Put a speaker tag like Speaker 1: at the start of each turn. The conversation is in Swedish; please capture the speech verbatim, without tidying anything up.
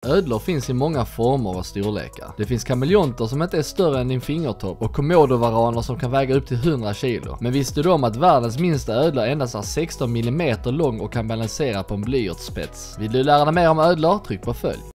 Speaker 1: Ödlor finns i många former och storlekar. Det finns kameleonter som inte är större än din fingertopp och komodovaraner som kan väga upp till hundra kilo. Men visste du om att världens minsta ödla endast är sexton millimeter lång och kan balansera på en blyertsspets? Vill du lära dig mer om ödlor? Tryck på följ.